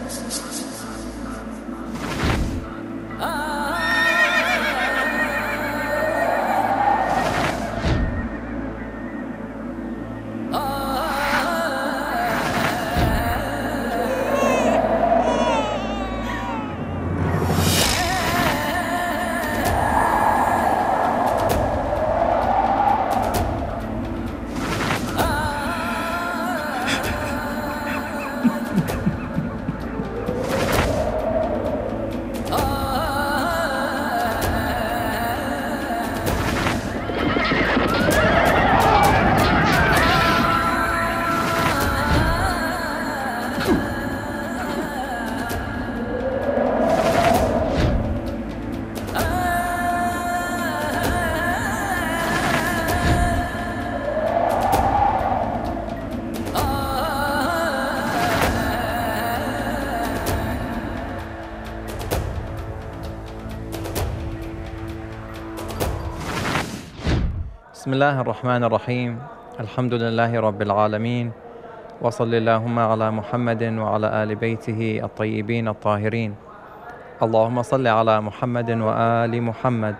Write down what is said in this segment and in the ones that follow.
بسم الله الرحمن الرحيم. الحمد لله رب العالمين، وصل اللهم على محمد وعلى آل بيته الطيبين الطاهرين. اللهم صل على محمد وآل محمد.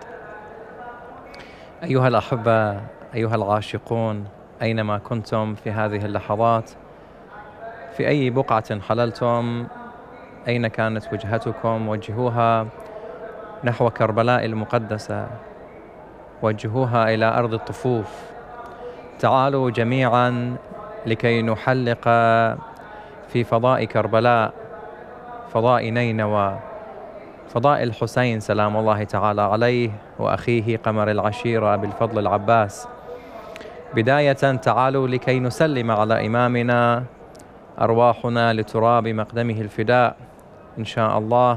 أيها الأحبة، أيها العاشقون، أينما كنتم في هذه اللحظات، في أي بقعة حللتم، أين كانت وجهتكم، وجهوها نحو كربلاء المقدسة، وجهوها إلى أرض الطفوف. تعالوا جميعا لكي نحلق في فضاء كربلاء، فضاء نينوى، فضاء الحسين سلام الله تعالى عليه وأخيه قمر العشيرة أبي الفضل العباس. بداية تعالوا لكي نسلم على إمامنا، أرواحنا لتراب مقدمه الفداء إن شاء الله.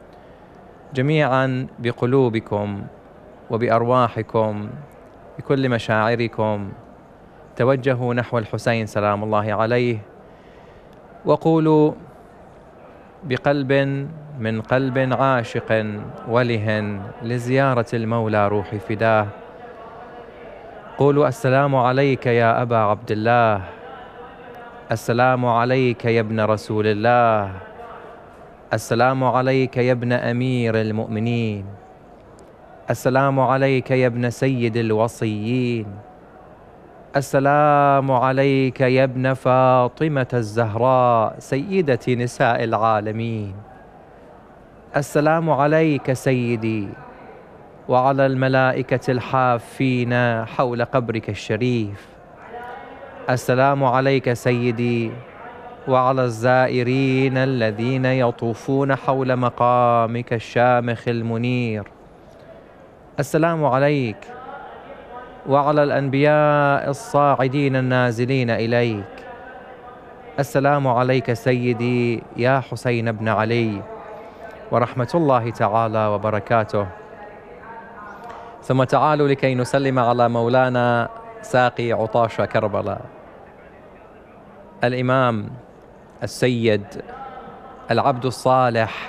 جميعا بقلوبكم وبأرواحكم بكل مشاعركم توجهوا نحو الحسين سلام الله عليه، وقولوا بقلب من قلب عاشق وله لزيارة المولى روحي فداه، قولوا: السلام عليك يا أبا عبد الله، السلام عليك يا ابن رسول الله، السلام عليك يا ابن أمير المؤمنين، السلام عليك يا ابن سيد الوصيين، السلام عليك يا ابن فاطمة الزهراء سيدة نساء العالمين، السلام عليك سيدي وعلى الملائكة الحافين حول قبرك الشريف، السلام عليك سيدي وعلى الزائرين الذين يطوفون حول مقامك الشامخ المنير، السلام عليك وعلى الأنبياء الصاعدين النازلين إليك، السلام عليك سيدي يا حسين بن علي ورحمة الله تعالى وبركاته. ثم تعالوا لكي نسلم على مولانا ساقي عطاش كربلاء، الإمام السيد العبد الصالح،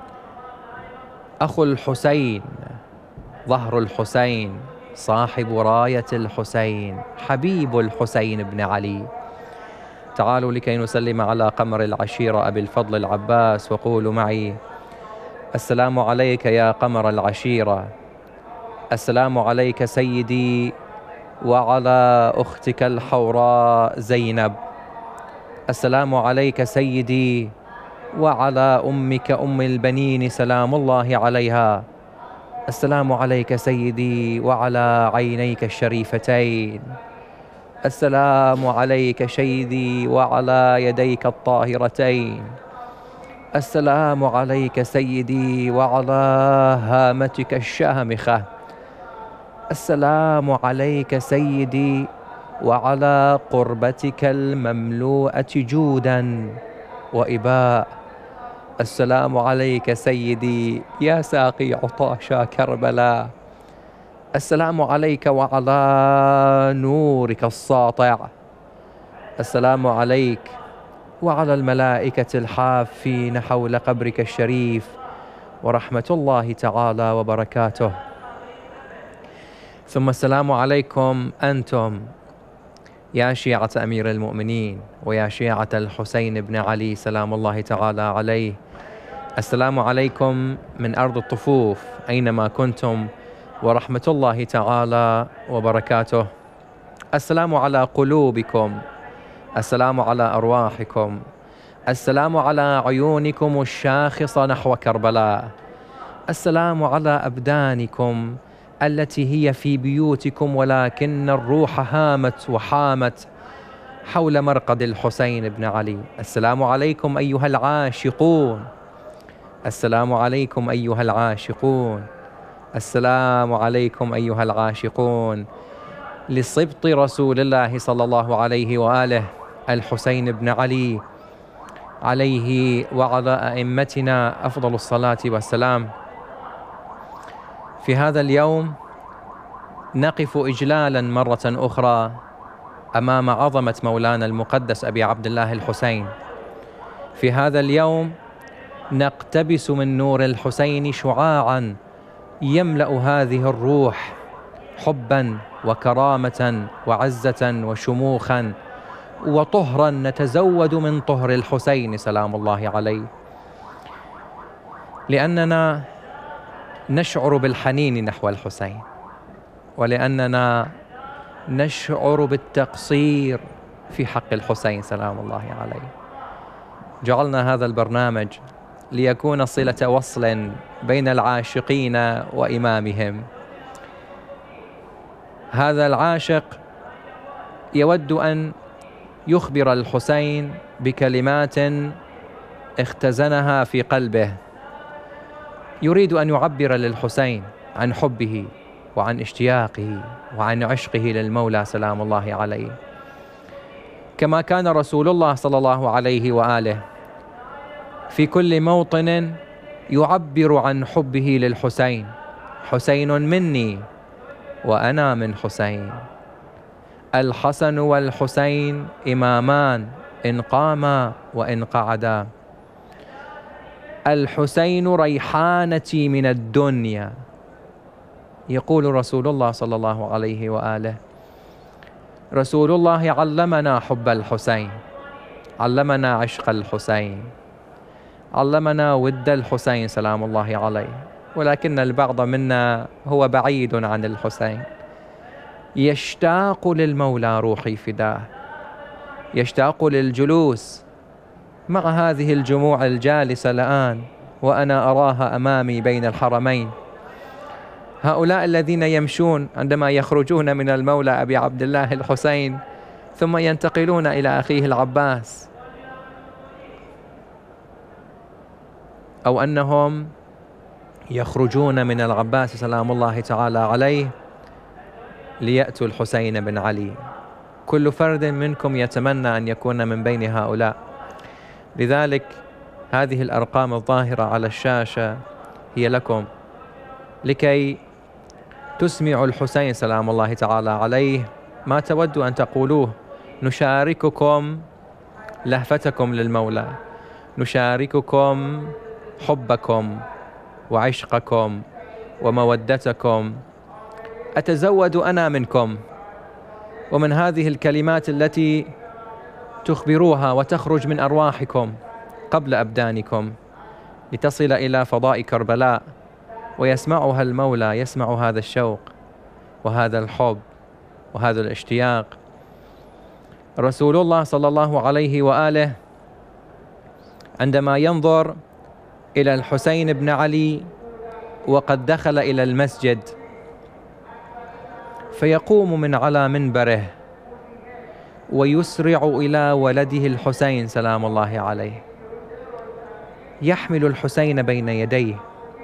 أخو الحسين، ظهر الحسين، صاحب راية الحسين، حبيب الحسين بن علي. تعالوا لكي نسلم على قمر العشيرة أبي الفضل العباس، وقولوا معي: السلام عليك يا قمر العشيرة، السلام عليك سيدي وعلى أختك الحوراء زينب، السلام عليك سيدي وعلى أمك أم البنين سلام الله عليها، السلام عليك سيدي وعلى عينيك الشريفتين، السلام عليك سيدي وعلى يديك الطاهرتين، السلام عليك سيدي وعلى هامتك الشامخة، السلام عليك سيدي وعلى قربتك المملوءة جودا وإباء، السلام عليك سيدي يا ساقي عطاشا كربلاء، السلام عليك وعلى نورك الساطع، السلام عليك وعلى الملائكة الحافين حول قبرك الشريف ورحمة الله تعالى وبركاته. ثم السلام عليكم أنتم يا شيعة أمير المؤمنين ويا شيعة الحسين بن علي سلام الله تعالى عليه، السلام عليكم من أرض الطفوف أينما كنتم، ورحمة الله تعالى وبركاته. السلام على قلوبكم، السلام على أرواحكم، السلام على عيونكم الشاخصة نحو كربلاء، السلام على أبدانكم التي هي في بيوتكم ولكن الروح هامت وحامت حول مرقد الحسين بن علي. السلام عليكم أيها العاشقون، السلام عليكم أيها العاشقون، السلام عليكم أيها العاشقون لصبط رسول الله صلى الله عليه وآله الحسين بن علي، عليه وعلى أئمتنا أفضل الصلاة والسلام. في هذا اليوم نقف إجلالا مرة أخرى أمام عظمة مولانا المقدس أبي عبد الله الحسين. في هذا اليوم نقتبس من نور الحسين شعاعا يملأ هذه الروح حبا وكرامة وعزة وشموخا وطهرا، نتزود من طهر الحسين سلام الله عليه، لأننا نشعر بالحنين نحو الحسين، ولأننا نشعر بالتقصير في حق الحسين سلام الله عليه. جعلنا هذا البرنامج ليكون صلة وصل بين العاشقين وإمامهم. هذا العاشق يود أن يخبر الحسين بكلمات اختزنها في قلبه، يريد أن يعبر للحسين عن حبه وعن اشتياقه وعن عشقه للمولى سلام الله عليه، كما كان رسول الله صلى الله عليه وآله في كل موطن يعبر عن حبه للحسين. حسين مني وأنا من حسين، الحسن والحسين إمامان إن قاما وإن قعدا، الحسين ريحانتي من الدنيا، يقول رسول الله صلى الله عليه وآله. رسول الله علمنا حب الحسين، علمنا عشق الحسين، علمنا ود الحسين سلام الله عليه، ولكن البعض منا هو بعيد عن الحسين، يشتاق للمولى روحي فداه، يشتاق للجلوس مع هذه الجموع الجالسة الآن وأنا أراها أمامي بين الحرمين، هؤلاء الذين يمشون عندما يخرجون من المولى أبي عبد الله الحسين ثم ينتقلون إلى أخيه العباس، أو أنهم يخرجون من العباس سلام الله تعالى عليه ليأتوا الحسين بن علي. كل فرد منكم يتمنى أن يكون من بين هؤلاء. لذلك هذه الأرقام الظاهرة على الشاشة هي لكم لكي تسمعوا الحسين سلام الله تعالى عليه ما تودوا أن تقولوه. نشارككم لهفتكم للمولى، نشارككم حبكم وعشقكم ومودتكم. أتزود أنا منكم ومن هذه الكلمات التي تخبروها وتخرج من أرواحكم قبل أبدانكم لتصل إلى فضاء كربلاء ويسمعها المولى، يسمع هذا الشوق وهذا الحب وهذا الاشتياق. رسول الله صلى الله عليه وآله عندما ينظر إلى الحسين بن علي وقد دخل إلى المسجد فيقوم من على منبره ويسرع إلى ولده الحسين سلام الله عليه، يحمل الحسين بين يديه،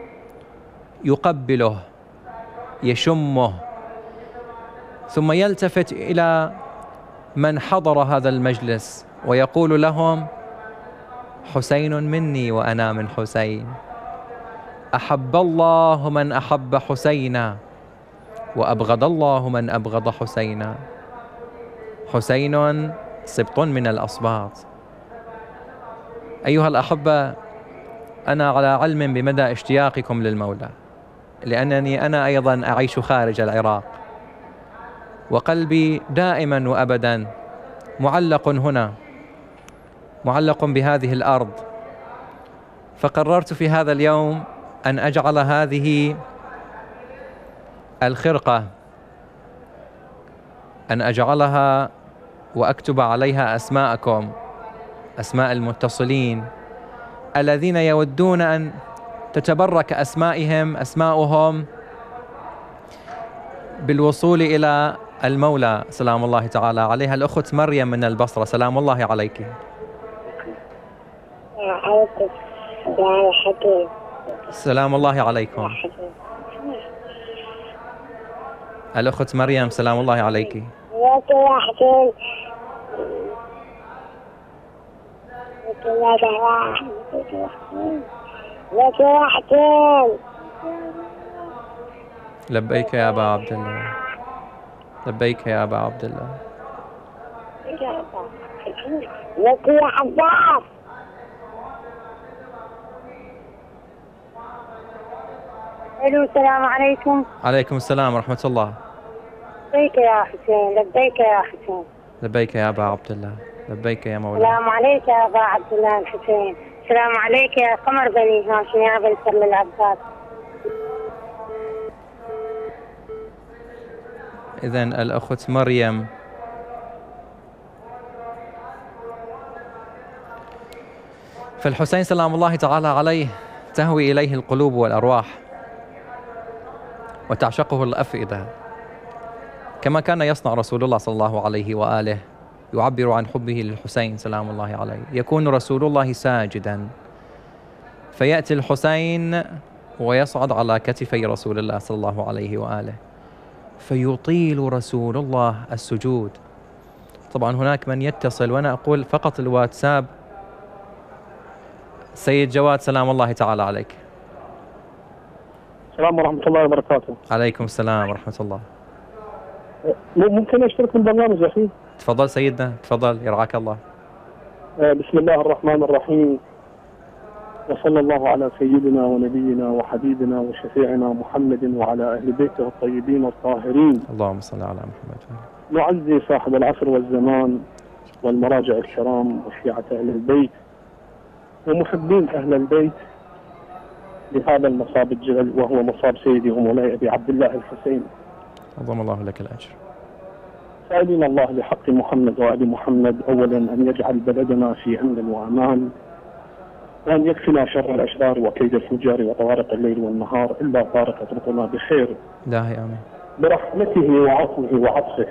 يقبله، يشمه، ثم يلتفت إلى من حضر هذا المجلس ويقول لهم: حسين مني وأنا من حسين، أحب الله من أحب حسينا وأبغض الله من أبغض حسينا. حسين سبط من الأصباط. أيها الأحبة، أنا على علم بمدى اشتياقكم للمولى، لأنني أنا أيضا أعيش خارج العراق، وقلبي دائما وأبدا معلق هنا، معلق بهذه الأرض. فقررت في هذا اليوم أن أجعل هذه الخرقة، أن أجعلها وأكتب عليها أسماءكم، أسماء المتصلين الذين يودون أن تتبرك أسماؤهم بالوصول إلى المولى سلام الله تعالى عليها. الأخت مريم من البصرة، سلام الله عليك. سلام الله عليكم. الأخت مريم سلام الله عليك. لبيك يا أبا عبد الله، لبيك يا أبا عبد الله. لك يا عباس. الو السلام عليكم. عليكم السلام ورحمة الله. لبيك يا حسين، لبيك يا حسين. لبيك يا أبا عبد الله، لبيك يا مولاي. السلام عليك يا أبا عبد الله الحسين. السلام عليك يا قمر بني هاشم يا أبا الفضل العباس. إذن الأخت مريم فالحسين سلام الله تعالى عليه تهوي إليه القلوب والأرواح وتعشقه الأفئدة، كما كان يصنع رسول الله صلى الله عليه وآله، يعبر عن حبه للحسين سلام الله عليه. يكون رسول الله ساجدا فيأتي الحسين ويصعد على كتفي رسول الله صلى الله عليه وآله فيطيل رسول الله السجود. طبعا هناك من يتصل وأنا أقول فقط الواتساب. سيد جواد سلام الله تعالى عليك. السلام ورحمة الله وبركاته. عليكم السلام ورحمة الله. ممكن أشترك بالبرنامج يا أخي؟ تفضل سيدنا، تفضل يرعاك الله. بسم الله الرحمن الرحيم، وصلى الله على سيدنا ونبينا وحبيبنا وشفيعنا محمد وعلى أهل بيته الطيبين الطاهرين. اللهم صل على محمد. نعزي صاحب العصر والزمان والمراجع الكرام وشيعة أهل البيت ومحبين أهل البيت لهذا المصاب الجلل، وهو مصاب سيدي ومولاي أبي عبد الله الحسين. عظم الله لك الأجر. سائلين الله لحق محمد وآل محمد أولا أن يجعل بلدنا في أمن وأمان، وأن يكفنا شر الأشرار وكيد الفجار وطوارق الليل والنهار، إلا طارق يطرقنا بخير. إلهي آمين. برحمته وعفوه وعطفه.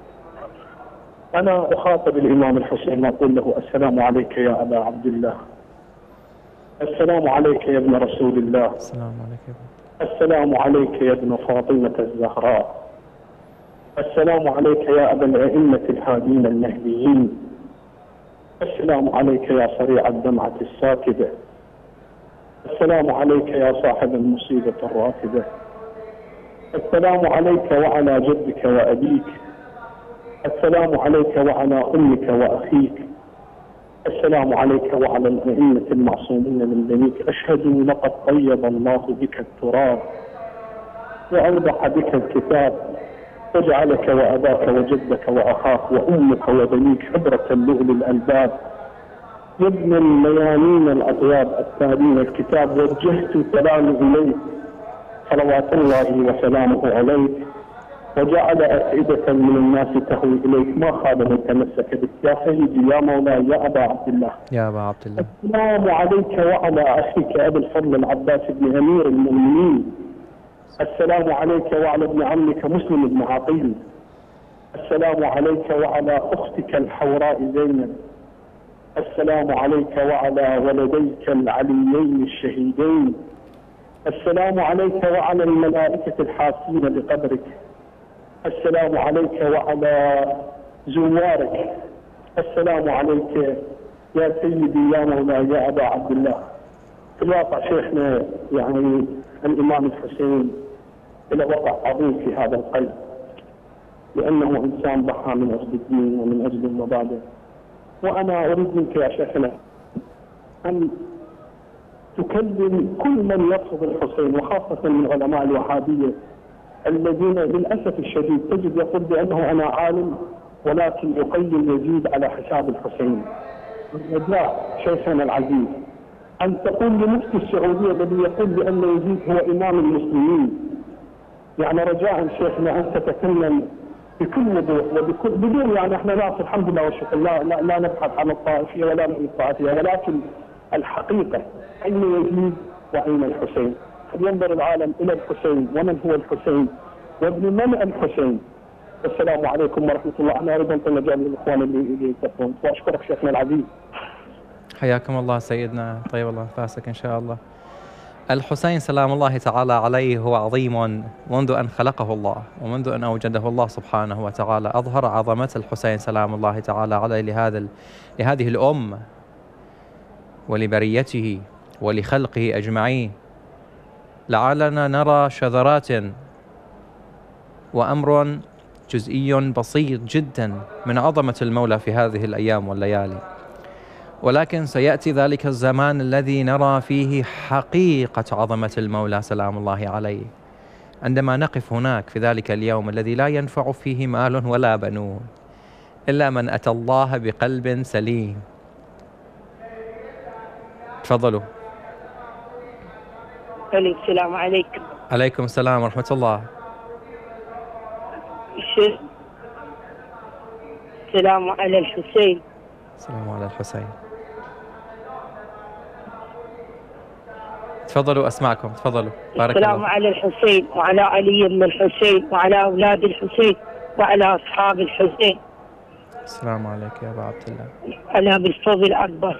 أنا أخاطب الإمام الحسين وأقول له: السلام عليك يا أبا عبد الله، السلام عليك يا ابن رسول الله، السلام عليك يا ابن، السلام عليك يا ابن فاطمة الزهراء، السلام عليك يا أبا الأئمة الهادين المهديين، السلام عليك يا صريع الدمعة الساكبة، السلام عليك يا صاحب المصيبة الراتبة، السلام عليك وعلى جدك وأبيك، السلام عليك وعلى أمك وأخيك، السلام عليك وعلى الأئمة المعصومين من بنيك. أشهد لقد طيب الله بك التراب وأوضح بك الكتاب، وجعلك وأباك وجدك وأخاك وأمك وبنيك عبرة لأولي الألباب. يا ابن الميامين الأطياب التالين الكتاب، وجهت سلامي إليك صلوات الله وسلامه عليك، وجعل أفئدة من الناس تهوي إليك، ما خاب من تمسك بك. يا سيدي يا مولاي يا أبا عبد الله، يا أبا عبد الله، السلام عليك وعلى أخيك أبي الفضل العباس بن أمير المؤمنين، السلام عليك وعلى ابن عمك مسلم بن عقيل، السلام عليك وعلى أختك الحوراء زينب، السلام عليك وعلى ولديك العليين الشهيدين، السلام عليك وعلى الملائكة الحافين بقدرك، السلام عليك وعلى زوارك، السلام عليك يا سيدي يا مولاي يا أبا عبد الله. في الواقع شيخنا يعني الإمام الحسين له وقع عظيم في هذا القلب، لأنه إنسان ضحى من أجل الدين ومن أجل المبادئ. وأنا أريد منك يا شيخنا أن تكلم كل من يرفض الحسين، وخاصة من علماء الوهابية الذين للأسف الشديد تجد يقول بأنه أنا عالم ولكن يقيم يزيد على حساب الحسين. الرجاء شيخنا العزيز أن تقول لمفتي السعودية الذي يقول بأن يزيد هو إمام المسلمين، يعني رجاء شيخنا أن تتكلم بكل وضوح بدون يعني احنا ناس الحمد لله والشكر لا نبحث عن الطائفية ولا من الطائفية، ولكن الحقيقة أين يزيد وأين الحسين؟ فلينظر العالم إلى الحسين ومن هو الحسين وابن من الحسين. السلام عليكم ورحمة الله. أنا أيضا مجال للإخوان اللي يتفون، وأشكرك شيخنا العزيز. حياكم الله سيدنا، طيب الله أنفاسك إن شاء الله. الحسين سلام الله تعالى عليه هو عظيم منذ أن خلقه الله ومنذ أن أوجده الله سبحانه وتعالى. أظهر عظمة الحسين سلام الله تعالى عليه لهذه الأمة ولبريته ولخلقه أجمعين. لعلنا نرى شذرات وأمر جزئي بسيط جدا من عظمة المولى في هذه الأيام والليالي، ولكن سيأتي ذلك الزمان الذي نرى فيه حقيقة عظمة المولى سلام الله عليه، عندما نقف هناك في ذلك اليوم الذي لا ينفع فيه مال ولا بنون إلا من أتى الله بقلب سليم. تفضلوا. السلام عليكم. عليكم السلام ورحمة الله. السلام على الحسين. السلام على الحسين. تفضلوا أسمعكم، تفضلوا. بارك السلام الله. على الحسين وعلى علي بن الحسين وعلى أولاد الحسين وعلى أصحاب الحسين. السلام عليك يا أبا عبد الله. على بالفضل عباس.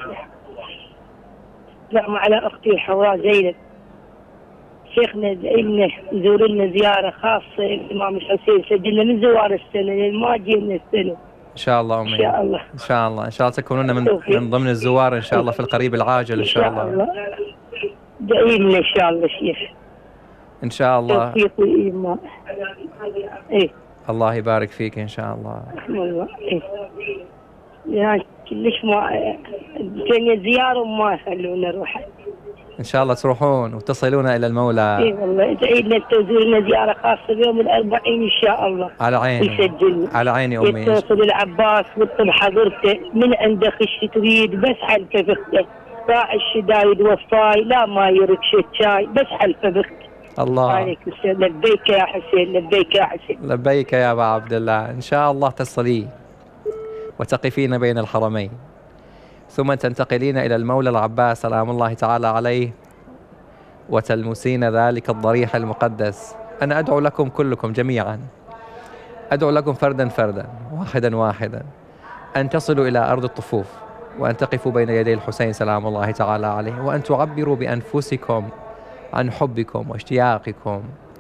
السلام على أختي الحوراء زينب. شيخنا إنه يزور لنا زيارة خاصة الإمام الحسين، سجلنا من زوار السنة ما جينا السنة. إن شاء الله أمي. إن شاء الله. إن شاء الله، إن شاء الله تكونون من ضمن الزوار إن شاء الله في القريب العاجل إن شاء الله. دعينا إن شاء الله شيخ. إن شاء الله. توفيق وإيمان. إيه. الله يبارك فيك إن شاء الله. والله إيه. يعني كلش ما جينا زيارة وما يخلونا نروح. إن شاء الله تروحون وتصلون إلى المولى. إيه والله تعيدنا تزورنا زيارة خاصة بيوم الأربعين إن شاء الله. على عيني. يسجلنا. على عيني أمي. يتصل العباس ويطلب حضرته من عنده خش تريد بس على الفبخته. باع الشدايد وفاي لا ما يركش الشاي بس على الفبخته. الله. عليكم السلام. لبيك يا حسين، لبيك يا حسين. لبيك يا أبا عبد الله. إن شاء الله تصلي وتقفين بين الحرمين ثم تنتقلين إلى المولى العباس سلام الله تعالى عليه وتلمسين ذلك الضريح المقدس. أنا أدعو لكم كلكم جميعا، أدعو لكم فردا فردا واحدا واحدا أن تصلوا إلى أرض الطفوف وأن تقفوا بين يدي الحسين سلام الله تعالى عليه وأن تعبروا بأنفسكم عن حبكم واشتياقكم،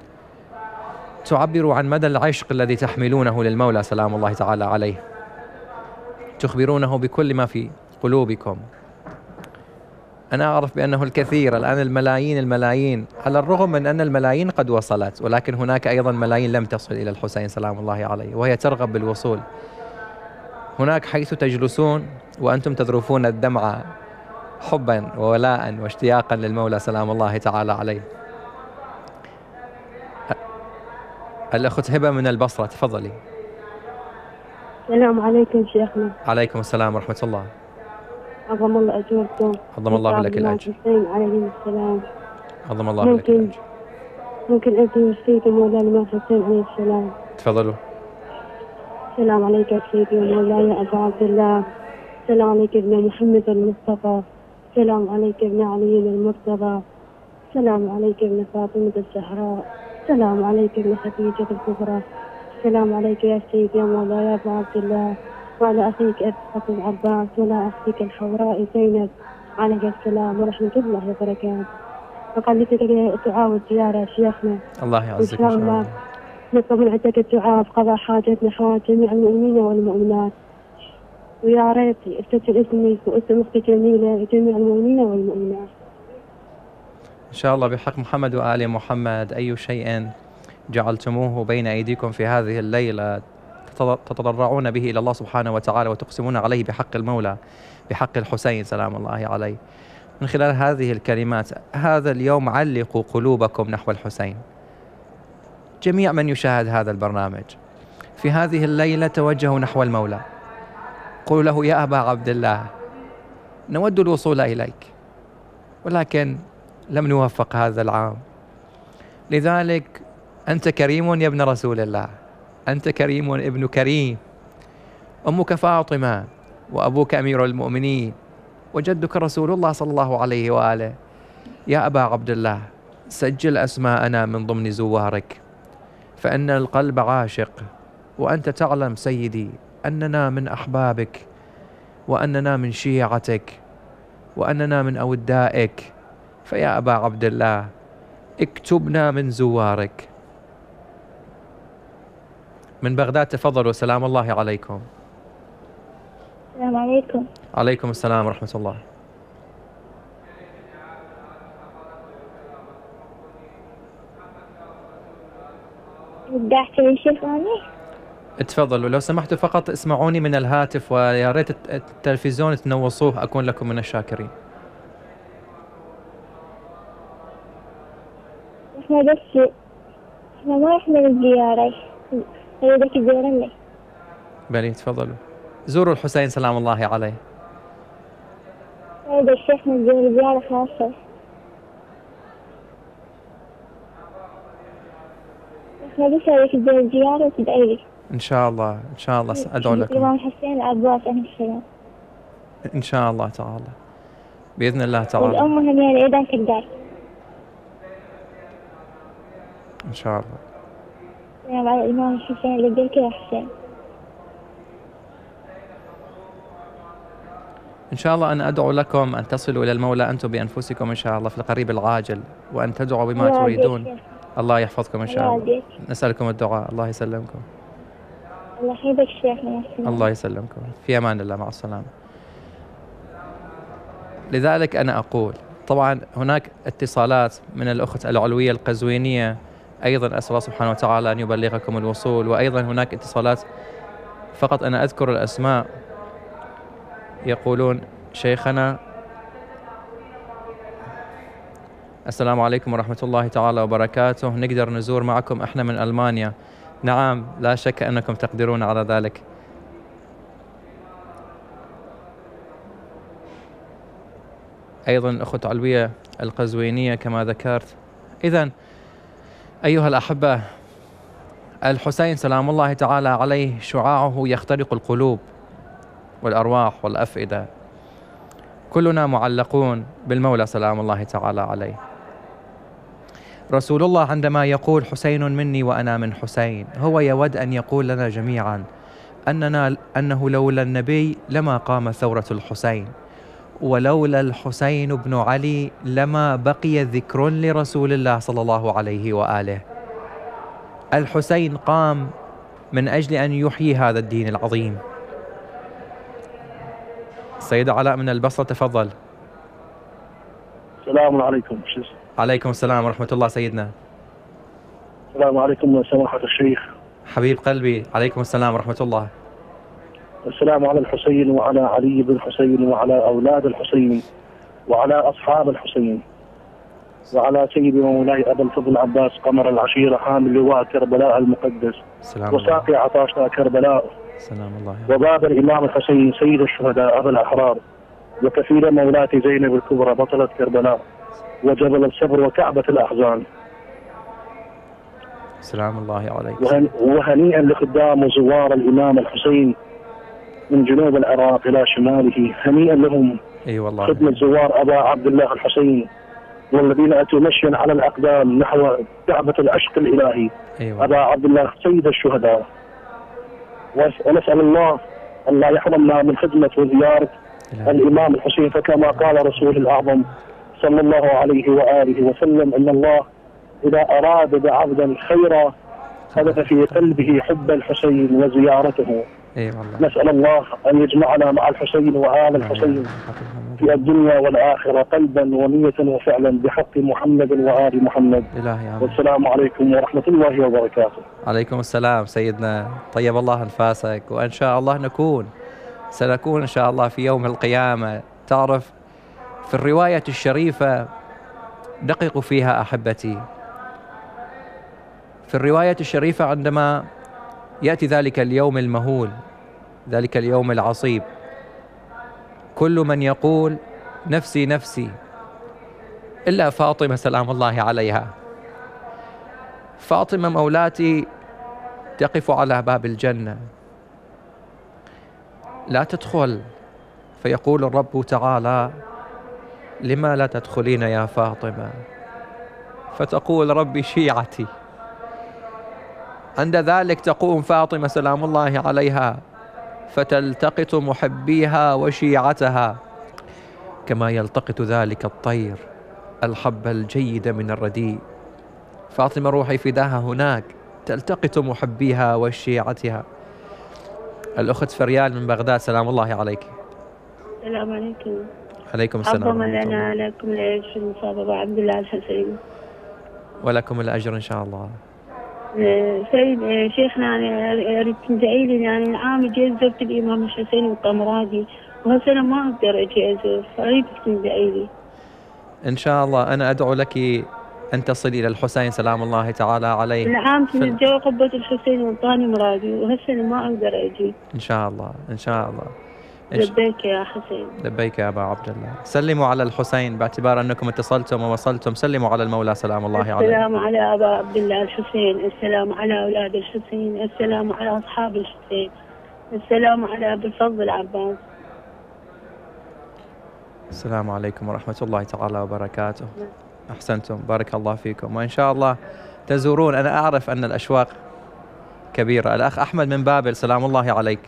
تعبروا عن مدى العشق الذي تحملونه للمولى سلام الله تعالى عليه، تخبرونه بكل ما في قلوبكم. أنا أعرف بأنه الكثير الآن الملايين على الرغم من أن الملايين قد وصلت، ولكن هناك أيضا ملايين لم تصل إلى الحسين سلام الله عليه وهي ترغب بالوصول. هناك حيث تجلسون وأنتم تذرفون الدمع حبا وولاء واشتياقا للمولى سلام الله تعالى عليه. الأخت هبة من البصرة، تفضلي. السلام عليكم شيخنا. عليكم السلام ورحمة الله. عظم الله أجوركم. عظم الله لك الأجر. الحسين عليه السلام. عظم الله لك الأجر. ممكن أنت وسيدي مولانا الإمام الحسين عليه السلام. تفضلوا. السلام عليك يا سيدي مولاي يا أبا عبد الله. السلام عليك ابن محمد المصطفى. السلام عليك ابن علي المرتضى. السلام عليك ابن فاطمة الزهراء. السلام عليك ابن خديجة الكبرى. السلام عليك يا سيدي يا مولاي يا أبا عبد الله وعلى أخيك أبو العباس وعلى أختك الحوراء زينب عليك السلام ورحمة الله وبركاته. وقال لك تعاود زيارة شيخنا. الله يعزك إن شاء الله. نطلب من عندك الدعاء في قضاء حاجتنا حوائج جميع المؤمنين والمؤمنات، ويا ريت استسجل اسمي واسم اختي جميلة جميع المؤمنين والمؤمنات. إن شاء الله بحق محمد وآل محمد أي شيء جعلتموه بين أيديكم في هذه الليلة تتضرعون به إلى الله سبحانه وتعالى وتقسمون عليه بحق المولى بحق الحسين سلام الله عليه من خلال هذه الكلمات. هذا اليوم علقوا قلوبكم نحو الحسين، جميع من يشاهد هذا البرنامج في هذه الليلة توجهوا نحو المولى، قولوا له: يا أبا عبد الله، نود الوصول إليك ولكن لم نوفق هذا العام، لذلك أنت كريم يا ابن رسول الله، أنت كريم ابن كريم، أمك فاطمة وأبوك أمير المؤمنين وجدك رسول الله صلى الله عليه وآله. يا أبا عبد الله، سجل أسماءنا من ضمن زوارك، فإن القلب عاشق، وأنت تعلم سيدي أننا من أحبابك، وأننا من شيعتك، وأننا من أودائك، فيا أبا عبد الله اكتبنا من زوارك. من بغداد تفضلوا، سلام الله عليكم. السلام عليكم. عليكم السلام ورحمة الله. بدي أحكي للشيخ أني؟ تفضلوا لو سمحتوا، فقط اسمعوني من الهاتف، ويا ريت التلفزيون تنوصوه، أكون لكم من الشاكرين. إحنا ما إحنا للزيارة، بدك تزورني. بلي تفضلوا، زوروا الحسين سلام الله عليه. هذا الشيخ نزور زيارة خاصة. إحنا بس بدك تزور زيارة وتدعي لي. إن شاء الله إن شاء الله أدعو لكم. الإمام حسين العباس عليه السلام. إن شاء الله تعالى بإذن الله تعالى. والأم هم يعني إذا تقدر. إن شاء الله. السلام على الإمام الحسين لبيك يا حسين. إن شاء الله أنا أدعو لكم أن تصلوا إلى المولى أنتم بأنفسكم إن شاء الله في القريب العاجل، وأن تدعوا بما تريدون. الله يحفظكم إن شاء الله. نسألكم الدعاء. الله يسلمكم. الله يحفظك الشيخ. الله يسلمكم. في أمان الله، مع السلامة. لذلك أنا أقول طبعا هناك اتصالات من الأخت العلوية القزوينية، أيضا أسأل الله سبحانه وتعالى أن يبلغكم الوصول، وأيضا هناك اتصالات فقط أنا أذكر الأسماء. يقولون: شيخنا السلام عليكم ورحمة الله تعالى وبركاته، نقدر نزور معكم، احنا من ألمانيا. نعم، لا شك أنكم تقدرون على ذلك. أيضا الأخت علوية القزوينية كما ذكرت. إذن أيها الأحبة، الحسين سلام الله تعالى عليه شعاعه يخترق القلوب والأرواح والأفئدة. كلنا معلقون بالمولى سلام الله تعالى عليه. رسول الله عندما يقول حسين مني وأنا من حسين، هو يود أن يقول لنا جميعا أنه لولا النبي لما قام ثورة الحسين، ولولا الحسين بن علي لما بقي ذكر لرسول الله صلى الله عليه وآله. الحسين قام من أجل أن يحيي هذا الدين العظيم. السيد علاء من البصرة تفضل. السلام عليكم. عليكم السلام ورحمة الله سيدنا. السلام عليكم سماحة الشيخ. حبيب قلبي، عليكم السلام ورحمة الله. السلام على الحسين وعلى علي بن الحسين وعلى أولاد الحسين وعلى أصحاب الحسين وعلى سيدي ومولاي أبا الفضل عباس قمر العشيرة حامل لواء كربلاء المقدس وساقي عطاشنا كربلاء. سلام الله. وباب الإمام الحسين سيد الشهداء أبا الأحرار وكفيل مولاتي زينب الكبرى بطلة كربلاء وجبل الصبر وكعبة الأحزان. سلام الله عليك. وهنيئا لخدام وزوار الإمام الحسين من جنوب العراق إلى شماله، هنيئا لهم. أي والله. خدمة زوار أبا عبد الله الحسين والذين أتوا مشيا على الأقدام نحو كعبة العشق الإلهي. أيوة. أبا عبد الله سيد الشهداء. ونسأل الله أن لا يحرمنا من خدمة وزيارة الإمام الحسين، فكما قال رسول الأعظم صلى الله عليه وآله وسلم إن الله إذا أراد بعبدا خيرا قذف في قلبه حب الحسين وزيارته. نسأل الله أن يجمعنا مع الحسين وآل الحسين في الدنيا والآخرة قلبا ونية وفعلا بحق محمد وآل محمد. والسلام عليكم ورحمة الله وبركاته. عليكم السلام سيدنا، طيب الله أنفاسك، وإن شاء الله سنكون إن شاء الله في يوم القيامة. تعرف في الرواية الشريفة دققوا فيها أحبتي، في الرواية الشريفة عندما يأتي ذلك اليوم المهول، ذلك اليوم العصيب، كل من يقول نفسي نفسي إلا فاطمة سلام الله عليها. فاطمة مولاتي تقف على باب الجنة لا تدخل، فيقول الرب تعالى: لما لا تدخلين يا فاطمة؟ فتقول: ربي شيعتي. عند ذلك تقوم فاطمة سلام الله عليها فتلتقط محبيها وشيعتها كما يلتقط ذلك الطير الحب الجيد من الرديء. فاطمة روحي فداها هناك تلتقط محبيها وشيعتها. الأخت فريال من بغداد، سلام الله عليك. السلام عليكم. عليكم السلام عظم ورحمة الله. لنا لكم العيش في المصابة عبد الله الحسين. ولكم الأجر إن شاء الله. سيد شيخنا، أنا أريد تدعي لي، يعني العام جيت زرت الإمام الحسين الطمرادي وهالسنة ما أقدر أجي أزور، فأريدك تدعي لي. إن شاء الله أنا أدعو لك أن تصلي إلى الحسين سلام الله تعالى عليه. العام في جو قبة الحسين وانطاني مرادي وهالسنة ما أقدر أجي. إن شاء الله إن شاء الله. لبيك يا حسين. لبيك يا أبا عبد الله. سلموا على الحسين باعتبار أنكم اتصلتم ووصلتم، سلموا على المولى سلام الله عليه. السلام على أبا عبد الله الحسين، السلام على أولاد الحسين، السلام على أصحاب الحسين، السلام على أبي الفضل العباس. السلام عليكم ورحمة الله تعالى وبركاته. أحسنتم، بارك الله فيكم، وإن شاء الله تزورون. أنا أعرف أن الأشواق كبيرة. الأخ أحمد من بابل، سلام الله عليك.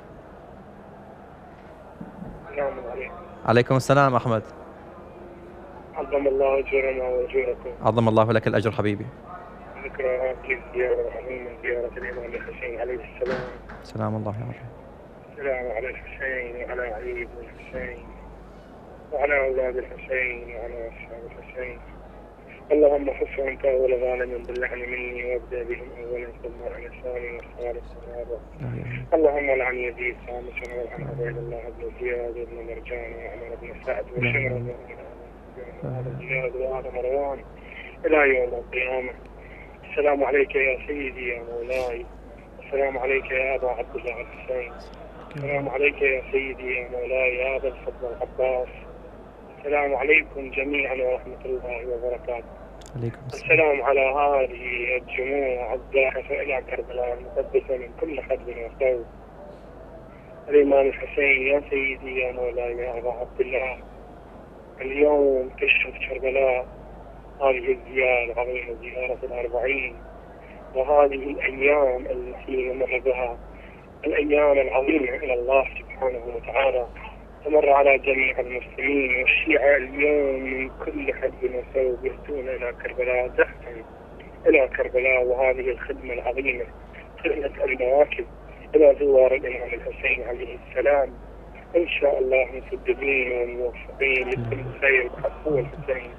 السلام عليكم. عليكم السلام أحمد. عظم الله أجورنا وأجوركم. عظم الله لك الأجر حبيبي. ذكرى الزيارة العظيمة، زيارة الإمام الحسين عليه السلام. سلام الله عليه. السلام على الحسين وعلى علي بن الحسين وعلى أولاد الحسين وعلى أصحاب الحسين. اللهم خص أنت أول ظالم باللعن مني وابدأ بهم أولا ثم عن الثاني والثالث والرابع. اللهم لعن يزيد خامسا ولعن عبيد الله بن زياد بن مرجان وعمر بن سعد وشمر بن زياد وآل مروان إلى يوم القيامة. السلام عليك يا سيدي يا مولاي. السلام عليك يا أبا عبد الله الحسين. السلام عليك يا سيدي يا مولاي يا أبا الفضل العباس. السلام عليكم جميعا ورحمة الله وبركاته. عليكم السلام على هذه الجموع الزاحفة إلى كربلاء المقدسة من كل حدب وصوب. الإمام الحسين يا سيدي يا مولاي يا أبا عبد الله، اليوم تشهد كربلاء هذه الزيارة العظيمة، زيارة الأربعين، وهذه الأيام التي نمر بها الأيام العظيمة إلى الله سبحانه وتعالى تمر على جميع المسلمين والشيعة اليوم من كل حدب وصوب يأتون إلى كربلاء زحفا إلى كربلاء، وهذه الخدمة العظيمة خدمة المواكب إلى زوار الإمام الحسين عليه السلام. إن شاء الله مسددين وموفقين لكل خير بحقوق الحسين.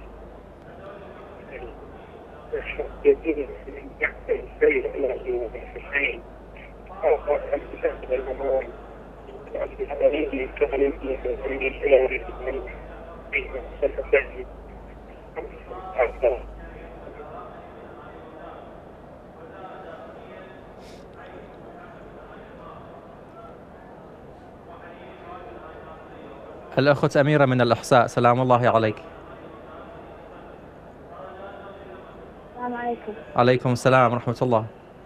يجب السير إلى زوار الحسين. الأخت أميرة من الإحساء، سلام الله عليك. السلام عليكم. عليكم السلام ورحمة الله.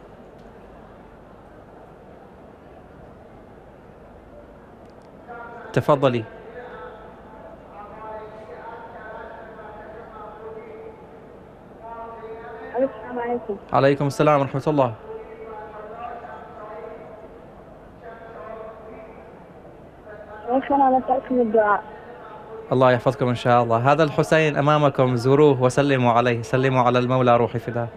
تفضلي. السلام عليكم. عليكم السلام ورحمة الله. أنا نسألكم الدعاء. الله يحفظكم إن شاء الله. هذا الحسين أمامكم، زوروه وسلموا عليه، سلموا على المولى روحي فداه.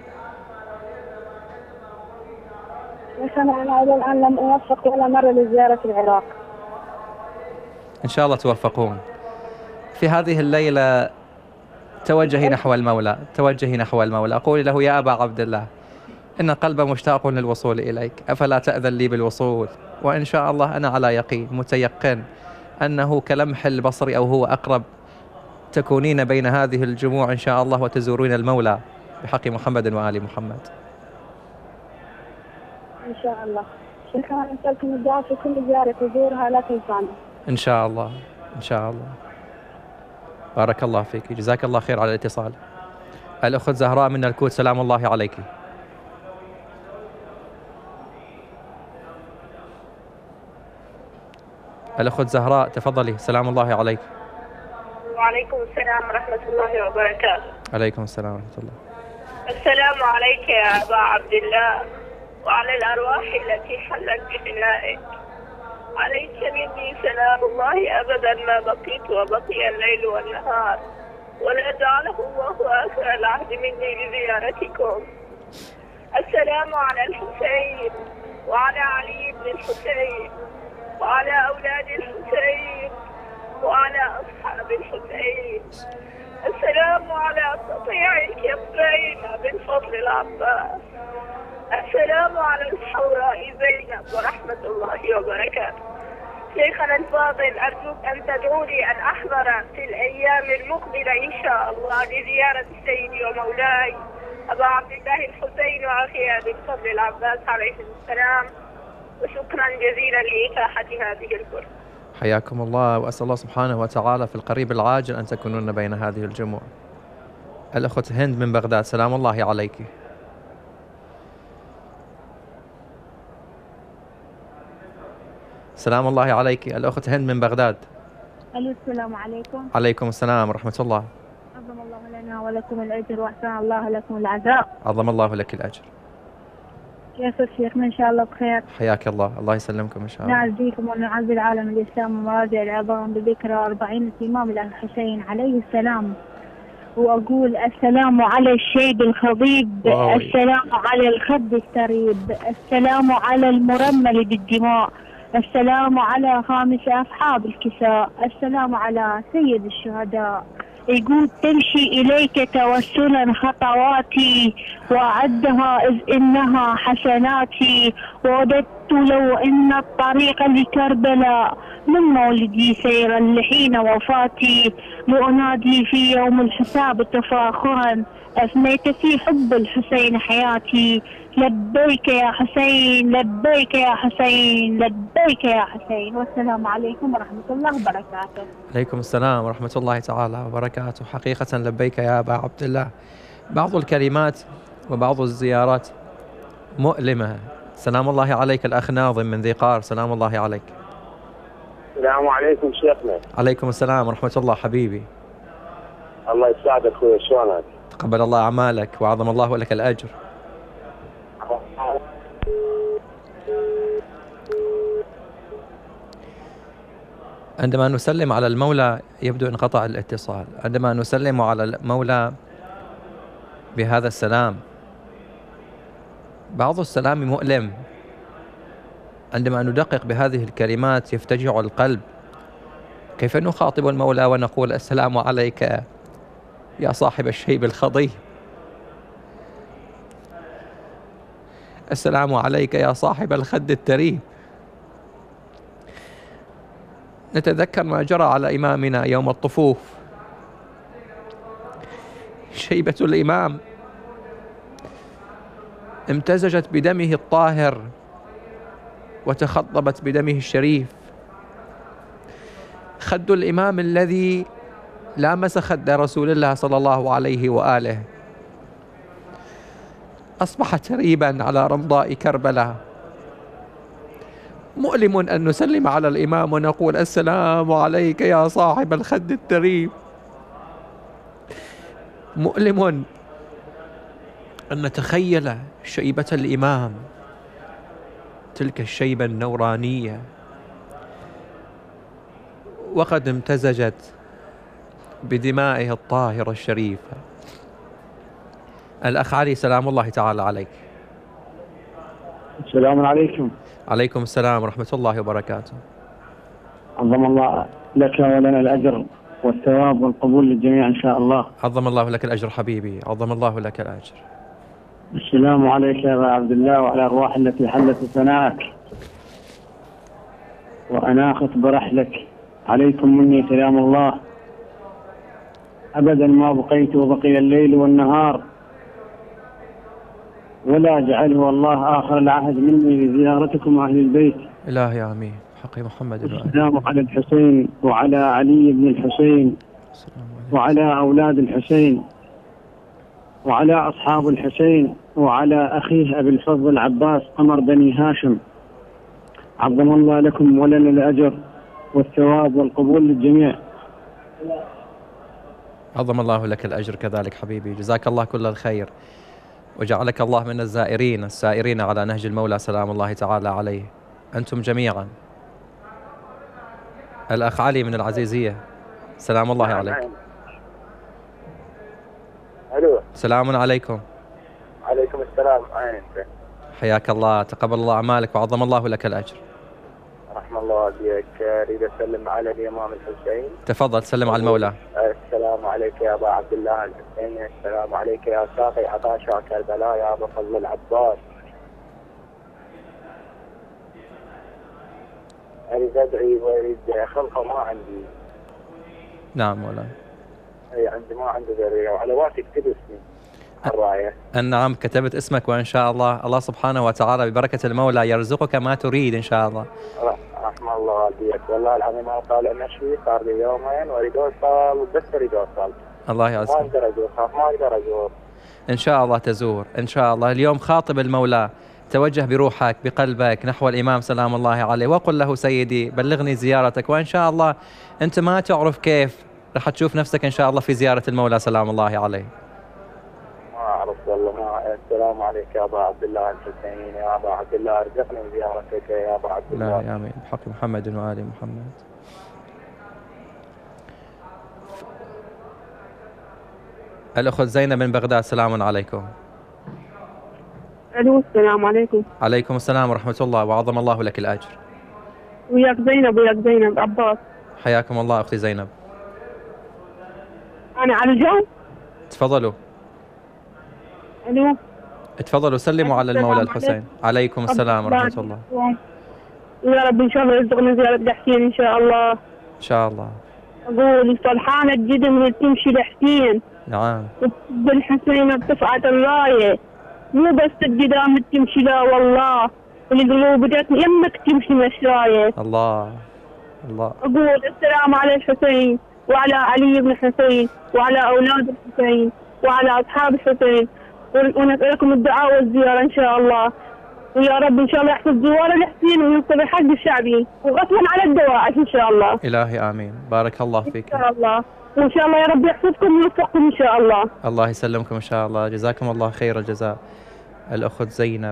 أنا إلى الآن لم أوفق ولا مرة لزيارة العراق. إن شاء الله توفقون. في هذه الليلة توجهي نحو المولى، توجهي نحو المولى، قولي له: يا أبا عبد الله، إن قلبي مشتاق للوصول إليك، أفلا تأذن لي بالوصول؟ وإن شاء الله أنا على يقين متيقن أنه كلمح البصر أو هو أقرب تكونين بين هذه الجموع إن شاء الله وتزورين المولى بحق محمد وآل محمد. إن شاء الله. شكرا، نسألكم الدعاء في كل زيارة تزورها لا تنسانا. إن شاء الله إن شاء الله. بارك الله فيك، جزاك الله خير على الاتصال. الأخت زهراء من الكويت، سلام الله عليك. الأخت زهراء تفضلي، سلام الله عليك. وعليكم السلام ورحمة الله وبركاته. عليكم السلام ورحمة الله. السلام عليك يا أبا عبد الله وعلى الأرواح التي حلت بفنائك. عليك مني سلام الله أبدا ما بقيت وبقي الليل والنهار، ولا جعله الله آخر العهد مني بزيارتكم. السلام على الحسين وعلى علي بن الحسين وعلى أولاد الحسين وعلى أصحاب الحسين. السلام على قطيع الكفين بالفضل العباس. السلام على الحوراء زينب ورحمة الله وبركاته. شيخنا الفاضل، أرجوك أن تدعو لي أن أحضر في الأيام المقبلة إن شاء الله لزيارة سيدي ومولاي أبا عبد الله الحسين وأخيه بالفضل العباس عليه السلام. وشكرا جزيلا لإتاحة هذه الفرصة. حياكم الله، وأسأل الله سبحانه وتعالى في القريب العاجل أن تكونون بين هذه الجموع. الأخت هند من بغداد، سلام الله عليك. سلام الله عليك الأخت هند من بغداد. ألو، السلام عليكم. عليكم السلام ورحمة الله. عظم الله لنا ولكم الأجر وأحسن الله لكم العزاء. عظم الله لك الأجر. كيف شيخنا؟ إن شاء الله بخير. حياك الله، الله يسلمكم إن شاء الله. نعزيكم ونعزي العالم الإسلام ومراجع العظام بذكرى 40 الإمام الحسين عليه السلام. وأقول السلام على الشيب الخضيب، السلام على الخد السريب، السلام على المرمل بالدماء، السلام على خامس أصحاب الكساء، السلام على سيد الشهداء. يقول تمشي إليك توسلا خطواتي وأعدها إذ إنها حسناتي، ووددت لو إن الطريق لكربلاء من مولدي سيرا لحين وفاتي، لأنادي في يوم الحساب تفاخرا أثنيت في حب الحسين حياتي. لبيك يا حسين لبيك يا حسين لبيك يا حسين. والسلام عليكم ورحمة الله وبركاته. عليكم السلام ورحمة الله تعالى وبركاته. حقيقة لبيك يا أبا عبد الله. بعض الكلمات وبعض الزيارات مؤلمة. سلام الله عليك الأخ ناظم من ذي قار، سلام الله عليك. السلام عليكم شيخنا. عليكم السلام ورحمة الله حبيبي. الله يسعدك اخوي، شلونك؟ تقبل الله أعمالك وعظم الله لك الأجر. عندما نسلم على المولى يبدو انقطاع الاتصال. عندما نسلم على المولى بهذا السلام، بعض السلام مؤلم. عندما ندقق بهذه الكلمات يفتجع القلب. كيف نخاطب المولى ونقول السلام عليك يا صاحب الشيب الخضيب، السلام عليك يا صاحب الخد التريب. نتذكر ما جرى على إمامنا يوم الطفوف. شيبة الإمام امتزجت بدمه الطاهر وتخضبت بدمه الشريف. خد الإمام الذي لامس خد رسول الله صلى الله عليه وآله أصبح تريبا على رمضاء كربلاء. مؤلم أن نسلم على الإمام ونقول السلام عليك يا صاحب الخد التريب. مؤلم أن نتخيل شيبة الإمام، تلك الشيبة النورانية، وقد امتزجت بدمائه الطاهرة الشريفة. الأخ علي سلام الله تعالى عليك. السلام عليكم. عليكم السلام ورحمة الله وبركاته. عظم الله لك ولنا الأجر والثواب والقبول للجميع إن شاء الله. عظم الله لك الأجر حبيبي، عظم الله لك الأجر. السلام عليك يا أبا عبد الله وعلى الأرواح التي حلت ثناءك وأناخت برحلك. عليكم مني سلام الله أبدا ما بقيت وبقي الليل والنهار، ولا يجعله الله آخر العهد مني لزيارتكم أهل البيت. إلهي آمين بحق محمد وآله. السلام على الحسين وعلى علي بن الحسين وعلى أولاد الحسين وعلى أصحاب الحسين وعلى أخيه أبي الفضل عباس قمر بني هاشم. عظم الله لكم ولنا الأجر والثواب والقبول للجميع. عظم الله لك الأجر كذلك حبيبي، جزاك الله كل الخير، وجعلك الله من الزائرين السائرين على نهج المولى سلام الله تعالى عليه أنتم جميعا. الأخ علي من العزيزية، سلام الله عليك. الو. سلام عليكم. عليكم السلام. حياك الله، تقبل الله أعمالك وعظم الله لك الأجر. رحم الله بك. اريد اسلم على الامام الحسين. تفضل سلم على المولى. السلام عليك يا ابا عبد الله الحسين، السلام عليك يا ساقي عطاشا كربلاء يا ابا فضل العباس. اريد ادعي واريد خلقه ما عندي. نعم مولاي. اي عندي ما عندي ذريه وعلى واسي اكتب اسمي الرايه. نعم كتبت اسمك، وان شاء الله الله سبحانه وتعالى ببركه المولى يرزقك ما تريد ان شاء الله. رحم الله بيك، والله العظيم ما طال نشوي، صار لي يومين واريد اوصل بس اريد اوصل. الله يعزك. ما اقدر ازور، ما اقدر ازور. ان شاء الله تزور ان شاء الله. اليوم خاطب المولى، توجه بروحك بقلبك نحو الامام سلام الله عليه وقل له سيدي بلغني زيارتك، وان شاء الله انت ما تعرف كيف راح تشوف نفسك ان شاء الله في زياره المولى سلام الله عليه. ما اعرف والله. السلام عليك يا ابا عبد الله الحسين، يا ابا عبد الله ارزقني زيارتك يا ابا عبد الله. لا امين بحق محمد وال محمد. الاخت زينب من بغداد، سلام عليكم. الو السلام عليكم. عليكم السلام ورحمه الله وعظم الله لك الاجر. وياك زينب عباس. حياكم الله اختي زينب. انا على الجو. تفضلوا. الو. تفضلوا سلموا على المولى الحسين. عليكم السلام ورحمه الله. يا رب ان شاء الله يرزقنا زيارة الحسين ان شاء الله. ان شاء الله. اقول فرحانة جدا من تمشي لحسين. نعم. بالحسين بتفعة الراية، مو بس القدام تمشي، لا والله القلوب بدأت يمك تمشي مشراية. الله الله. اقول السلام على الحسين وعلى علي بن الحسين وعلى اولاد الحسين وعلى اصحاب الحسين، ونسألكم الدعاء والزيارة ان شاء الله، ويا رب ان شاء الله يحفظ زوار الحسين وينصر حق الشعبي وغصبا على الدواعش ان شاء الله. الهي امين، بارك الله فيك. ان شاء الله، وان شاء الله يا رب يحفظكم ويوفقكم ان شاء الله. الله يسلمكم ان شاء الله، جزاكم الله خير الجزاء. الاخت زينب.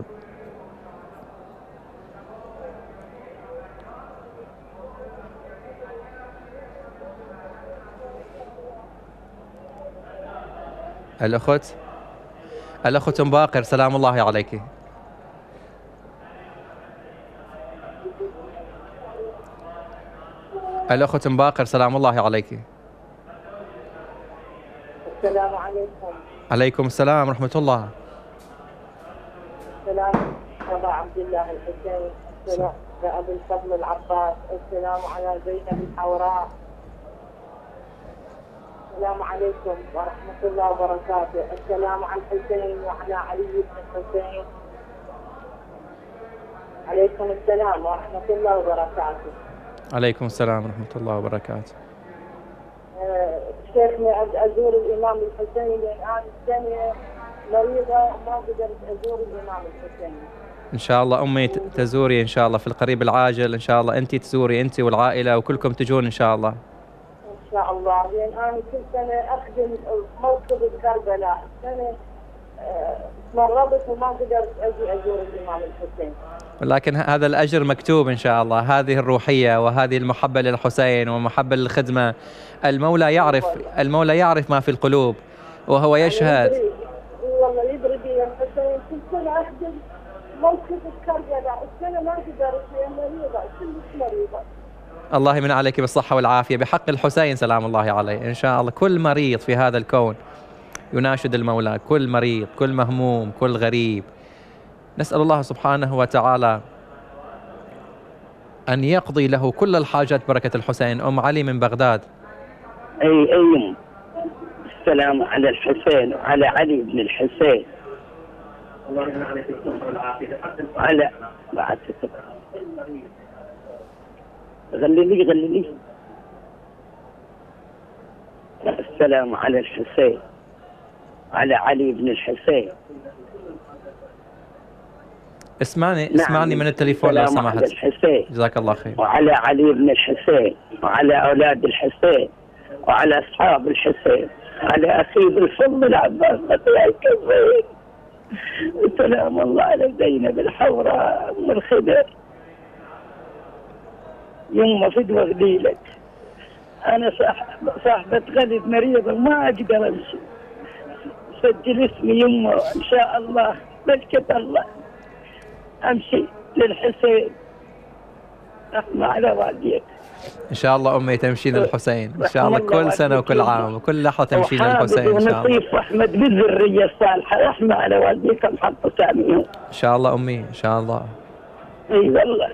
الأخت أم باقر، سلام الله عليك. الأخت أم باقر، سلام الله عليك. السلام عليكم. عليكم السلام ورحمة الله. السلام على عبد الله الحسين، السلام على أبي الفضل العباس، السلام على زينب الحوراء. السلام عليكم ورحمة الله وبركاته. السلام على الحسين وعلى علي بن الحسين. عليكم السلام ورحمة الله وبركاته. عليكم السلام ورحمة الله وبركاته. شيخنا أزور الإمام الحسين لأن أنا السنة مريضة وما قدرت أزور الإمام الحسين. إن شاء الله أمي تزوري إن شاء الله في القريب العاجل، إن شاء الله أنت تزوري أنت والعائلة وكلكم تجون إن شاء الله. إن شاء الله، لأن أنا كل سنة أخدم موكب كربلاء، السنة مرضت وما قدرت أجي أزور الإمام الحسين. ولكن هذا الأجر مكتوب إن شاء الله، هذه الروحية وهذه المحبة للحسين ومحبة للخدمة. المولى يعرف ما في القلوب وهو يشهد. والله يدري بي الحسين، كل سنة أخدم موكب كربلاء، السنة ما قدرت لأن مريضة، كلش مريضة. الله يمن عليك بالصحة والعافية بحق الحسين سلام الله عليه. إن شاء الله كل مريض في هذا الكون يناشد المولى، كل مريض، كل مهموم، كل غريب، نسأل الله سبحانه وتعالى أن يقضي له كل الحاجات بركة الحسين. أم علي من بغداد. السلام على الحسين وعلى علي بن الحسين على بعد غلي لي. السلام على الحسين، على علي بن الحسين. اسمعني من التليفون لو سمحت. جزاك الله خير. وعلى علي بن الحسين، وعلى أولاد الحسين، وعلى أصحاب الحسين، على أخي بالفضل العباس مطيع الكفين. وسلام الله على زينب الحوراء أم الخدر. يما فدوى غليلك، أنا صاحبة غلب مريضة وما أقدر أمشي. سجل اسمي يما إن شاء الله، بركة الله أمشي للحسين. رحمة على والديك. إن شاء الله أمي تمشي للحسين إن شاء الله، كل سنة وكل عام وكل لحظة تمشي للحسين إن شاء الله. ونصيف أحمد بالذرية الصالحة. رحمة على والديكم حطوا ساميهم إن شاء الله أمي إن شاء الله. أي والله.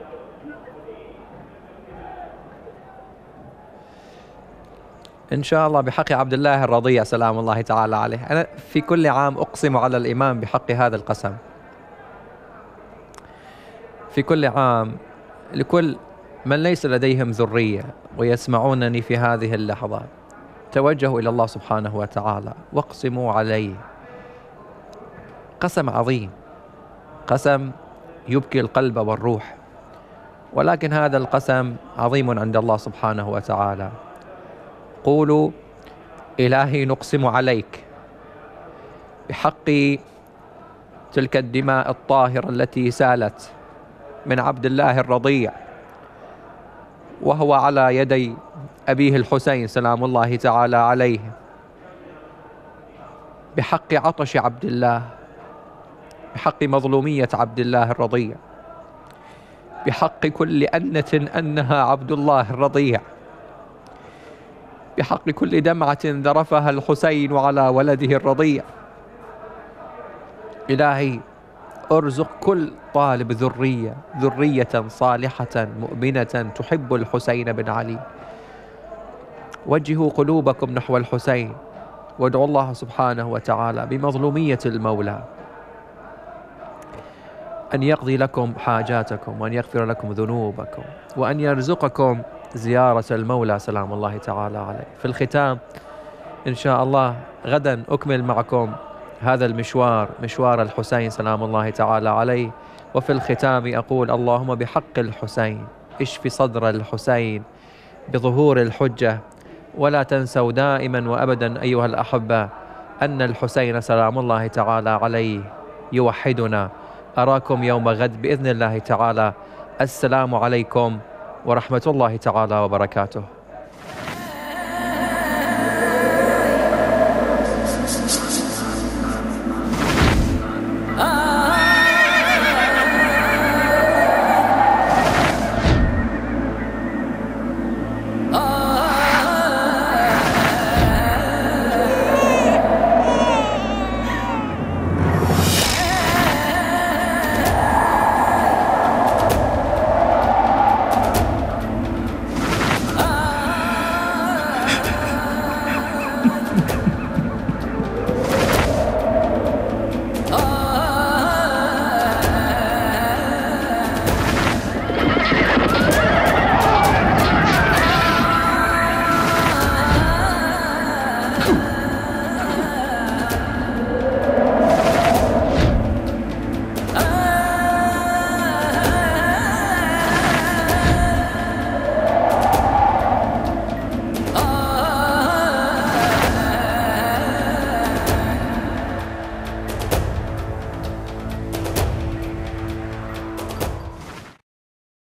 إن شاء الله بحق عبد الله الرضيع سلام الله تعالى عليه. أنا في كل عام أقسم على الإمام بحق هذا القسم، في كل عام لكل من ليس لديهم ذرية ويسمعونني في هذه اللحظة، توجهوا إلى الله سبحانه وتعالى واقسموا عليه. قسم عظيم، قسم يبكي القلب والروح، ولكن هذا القسم عظيم عند الله سبحانه وتعالى. قولوا: إلهي نقسم عليك بحق تلك الدماء الطاهرة التي سالت من عبد الله الرضيع وهو على يدي أبيه الحسين سلام الله تعالى عليه، بحق عطش عبد الله، بحق مظلومية عبد الله الرضيع، بحق كل أنة أنها عبد الله الرضيع، بحق كل دمعة ذرفها الحسين على ولده الرضيع. إلهي ارزق كل طالب ذرية صالحة مؤمنة تحب الحسين بن علي. وجهوا قلوبكم نحو الحسين وادعوا الله سبحانه وتعالى بمظلومية المولى أن يقضي لكم حاجاتكم وأن يغفر لكم ذنوبكم وأن يرزقكم زيارة المولى سلام الله تعالى عليه. في الختام إن شاء الله غدا أكمل معكم هذا المشوار، مشوار الحسين سلام الله تعالى عليه. وفي الختام أقول: اللهم بحق الحسين اشف صدر الحسين بظهور الحجة، ولا تنسوا دائما وأبدا أيها الأحبة أن الحسين سلام الله تعالى عليه يوحدنا. أراكم يوم غد بإذن الله تعالى. السلام عليكم ورحمة الله تعالى وبركاته.